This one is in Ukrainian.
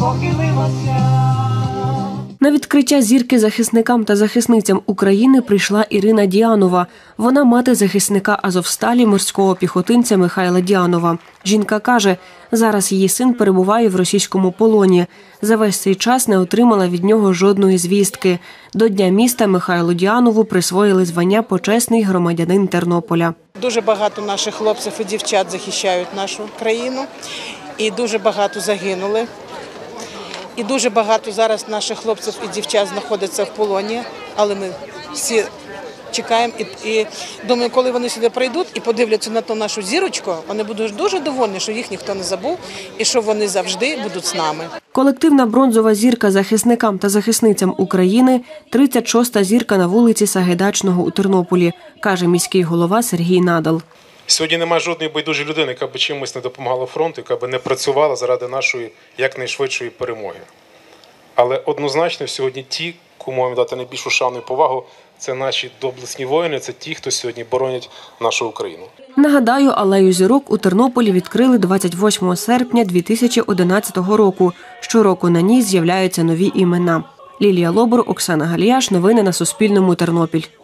На відкриття зірки захисникам та захисницям України прийшла Ірина Діанова. Вона мати захисника Азовсталі морського піхотинця Михайла Діанова. Жінка каже, зараз її син перебуває в російському полоні. За весь цей час не отримала від нього жодної звістки. До Дня міста Михайлу Діанову присвоїли звання «Почесний громадянин Тернополя». Дуже багато наших хлопців і дівчат захищають нашу країну. І дуже багато загинули. І дуже багато зараз наших хлопців і дівчат знаходяться в полоні, але ми всі чекаємо і думаю, коли вони сюди прийдуть і подивляться на ту нашу зірочку, вони будуть дуже довольні, що їх ніхто не забув і що вони завжди будуть з нами. Колективна бронзова зірка захисникам та захисницям України – 36-та зірка на вулиці Сагайдачного у Тернополі, каже міський голова Сергій Надал. Сьогодні немає жодної байдужої людини, яка б чимось не допомагала фронту, яка б не працювала заради нашої якнайшвидшої перемоги. Але однозначно сьогодні ті, кому маємо дати найбільшу шану і повагу, це наші доблесні воїни, це ті, хто сьогодні боронять нашу Україну. Нагадаю, алею зірок у Тернополі відкрили 28 серпня 2011 року. Щороку на ній з'являються нові імена. Лілія Лобур, Оксана Галіяш. Новини на Суспільному. Тернопіль.